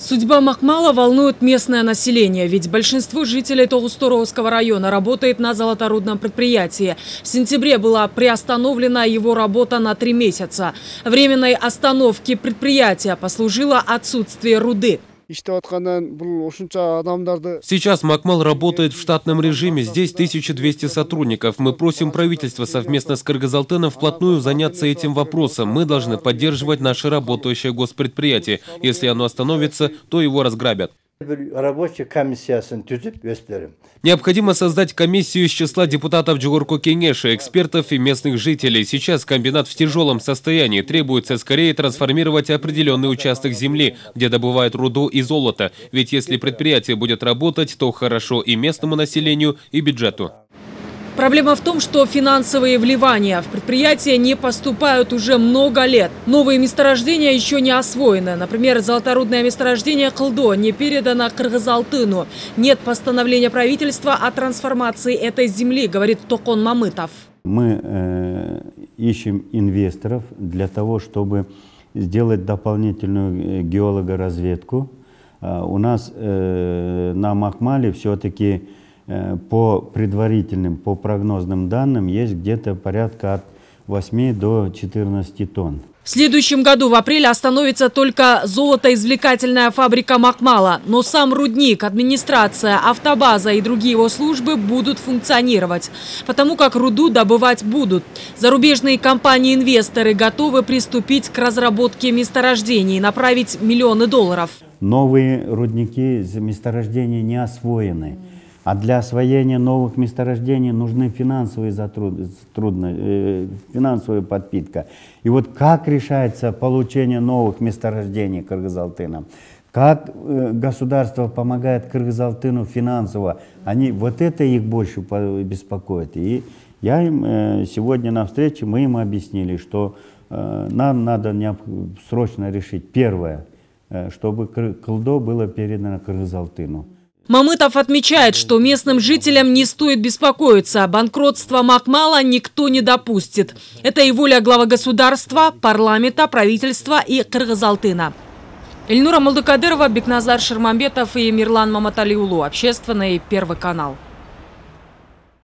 Судьба Макмала волнует местное население, ведь большинство жителей Тогусторовского района работает на золоторудном предприятии. В сентябре была приостановлена его работа на 3 месяца. Временной остановке предприятия послужило отсутствие руды. Сейчас Макмал работает в штатном режиме, здесь 1200 сотрудников. Мы просим правительство совместно с Кыргыз-Алтыном вплотную заняться этим вопросом. Мы должны поддерживать наше работающее госпредприятие. Если оно остановится, то его разграбят. Необходимо создать комиссию из числа депутатов Джугурку Кенеша, экспертов и местных жителей. Сейчас комбинат в тяжелом состоянии. Требуется скорее трансформировать определенный участок земли, где добывают руду и золото. Ведь если предприятие будет работать, то хорошо и местному населению, и бюджету. Проблема в том, что финансовые вливания в предприятие не поступают уже много лет. Новые месторождения еще не освоены. Например, золоторудное месторождение Кылдо не передано Кыргыз-Алтыну. Нет постановления правительства о трансформации этой земли, говорит Токон Мамытов. Мы ищем инвесторов для того, чтобы сделать дополнительную геологоразведку. У нас на Макмале все-таки по предварительным, по прогнозным данным, есть где-то порядка от 8 до 14 тонн. В следующем году в апреле остановится только золотоизвлекательная фабрика Макмала. Но сам рудник, администрация, автобаза и другие его службы будут функционировать. Потому как руду добывать будут. Зарубежные компании-инвесторы готовы приступить к разработке месторождений и направить миллионы долларов. Новые рудники, месторождения не освоены. А для освоения новых месторождений нужны финансовая подпитка. И вот как решается получение новых месторождений Кыргыз-Алтыном? Как государство помогает Кыргыз-Алтыну финансово? Вот это их больше беспокоит. И я им сегодня на встрече, мы им объяснили, что нам надо срочно решить первое, чтобы Кылдо было передано Кыргыз-Алтыну. Мамытов отмечает, что местным жителям не стоит беспокоиться. Банкротства Макмала никто не допустит. Это и воля главы государства, парламента, правительства и Кыргыз-Алтына. Эльнура Молдукадырова, Бекназар Шермамбетов и Мирлан Маматалиулу. Общественный, Первый канал.